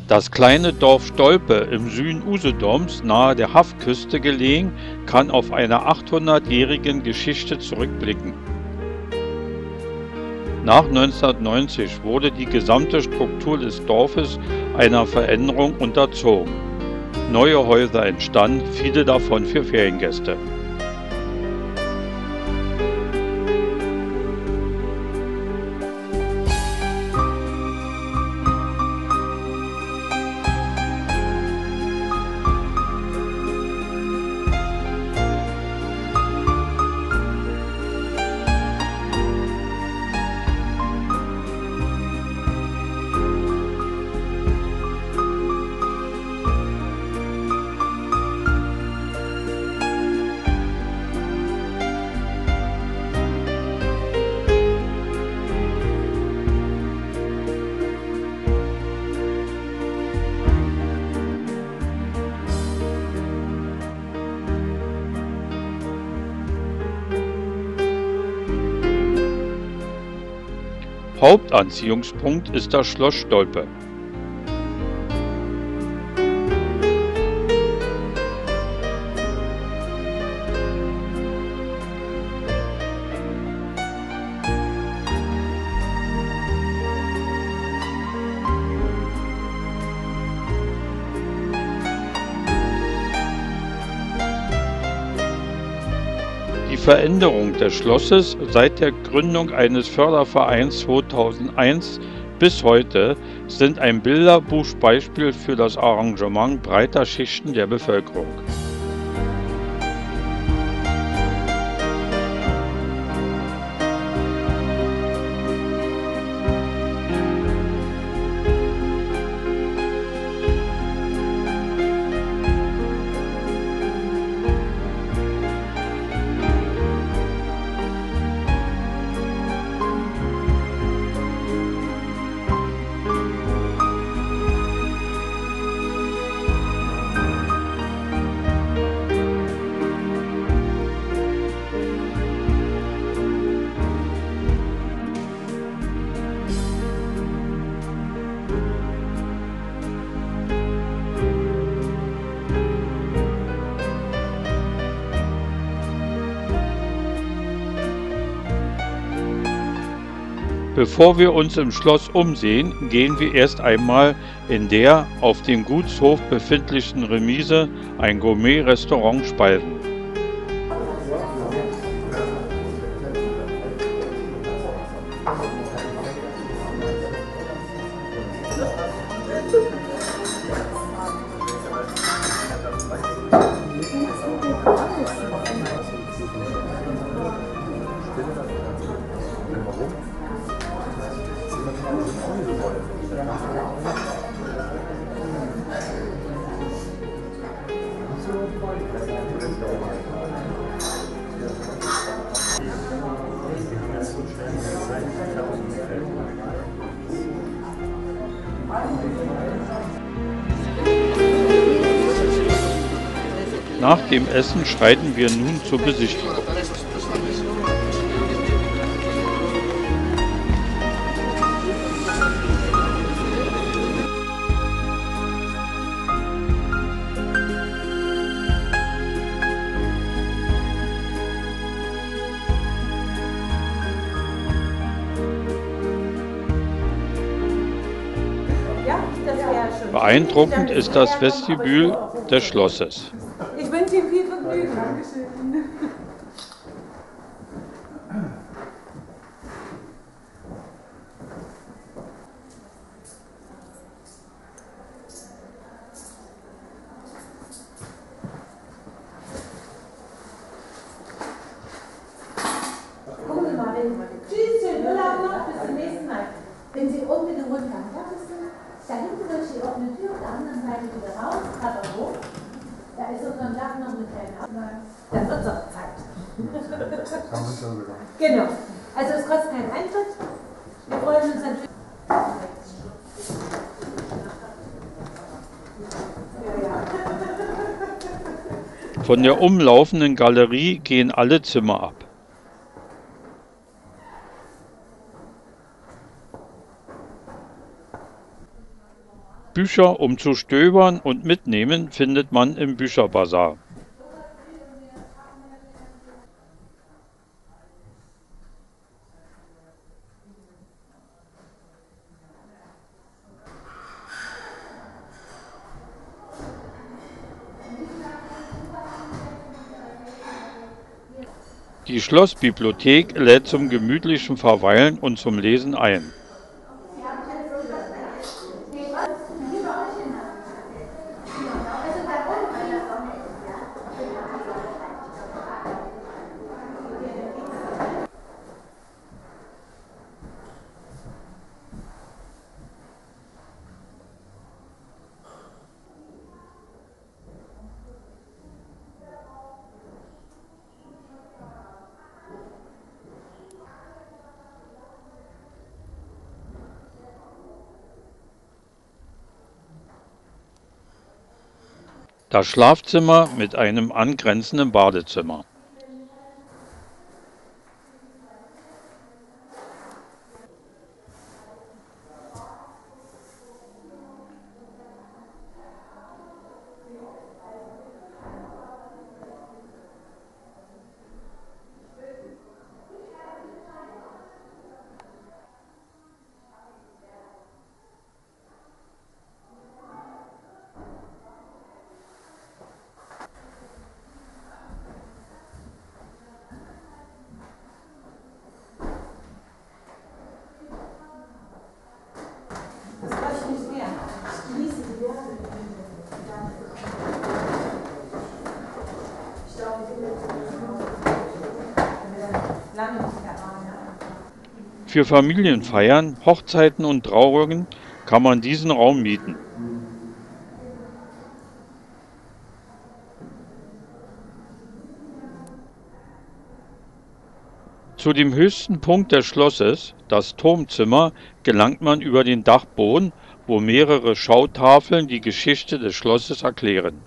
Das kleine Dorf Stolpe im Süden Usedoms, nahe der Haftküste gelegen, kann auf eine 800-jährige Geschichte zurückblicken. Nach 1990 wurde die gesamte Struktur des Dorfes einer Veränderung unterzogen. Neue Häuser entstanden, viele davon für Feriengäste. Hauptanziehungspunkt ist das Schloss Stolpe. Die Veränderung des Schlosses seit der Gründung eines Fördervereins 2001 bis heute sind ein Bilderbuchbeispiel für das Engagement breiter Schichten der Bevölkerung. Bevor wir uns im Schloss umsehen, gehen wir erst einmal in der auf dem Gutshof befindlichen Remise, ein Gourmet-Restaurant, speisen. Nach dem Essen schreiten wir nun zur Besichtigung. Beeindruckend ist das Vestibül des Schlosses. Ich wünsche Ihnen viel Vergnügen. Dankeschön. Gucken Sie mal, tschüss, schönen Urlaub noch, bis zum nächsten Mal. Wenn Sie oben mit dem Rundgang fertig sind, da hinten durch die offene Tür auf der anderen Seite wieder raus, aber hoch. Da ist unterm Dach noch eine kleine Abnahme. Dann wird es auch Zeit. Haben wir schon gesagt. Genau. Also es kostet keinen Eintritt. Wir freuen uns natürlich. Von der umlaufenden Galerie gehen alle Zimmer ab. Bücher um zu stöbern und mitnehmen findet man im Bücherbazar. Die Schlossbibliothek lädt zum gemütlichen Verweilen und zum Lesen ein. Das Schlafzimmer mit einem angrenzenden Badezimmer. Für Familienfeiern, Hochzeiten und Trauungen kann man diesen Raum mieten. Zu dem höchsten Punkt des Schlosses, das Turmzimmer, gelangt man über den Dachboden, wo mehrere Schautafeln die Geschichte des Schlosses erklären.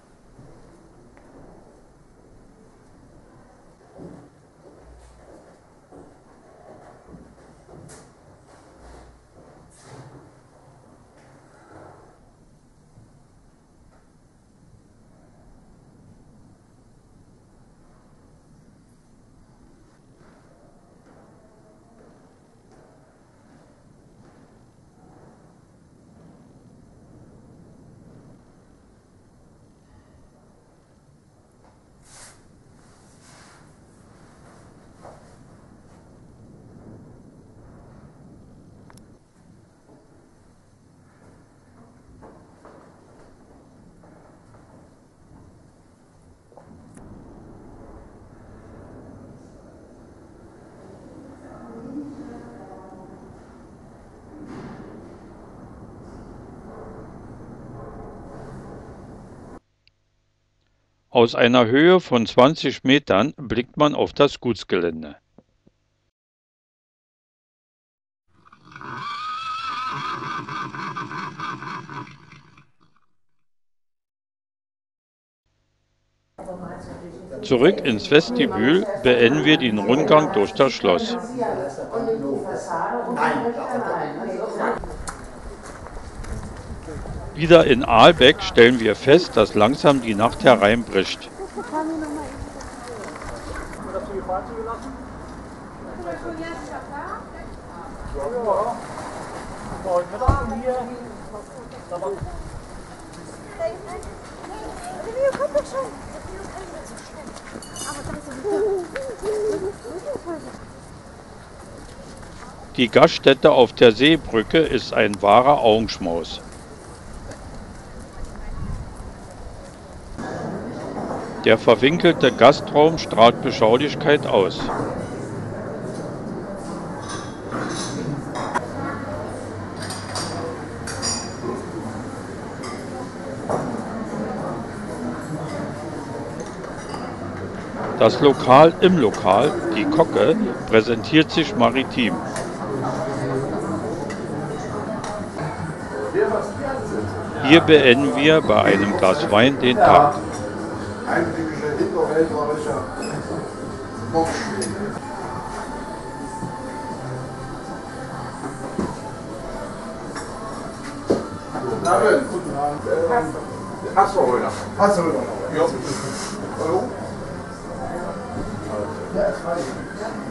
Aus einer Höhe von 20 Metern blickt man auf das Gutsgelände. Zurück ins Vestibül beenden wir den Rundgang durch das Schloss. Wieder in Aalbeck stellen wir fest, dass langsam die Nacht hereinbricht. Die Gaststätte auf der Seebrücke ist ein wahrer Augenschmaus. Der verwinkelte Gastraum strahlt Beschaulichkeit aus. Das Lokal im Lokal, die Kocke, präsentiert sich maritim. Hier beenden wir bei einem Glas Wein den Tag. Guten Abend. Hasselröder. Hasselröder. Ja. Hallo? Ja, ist fein.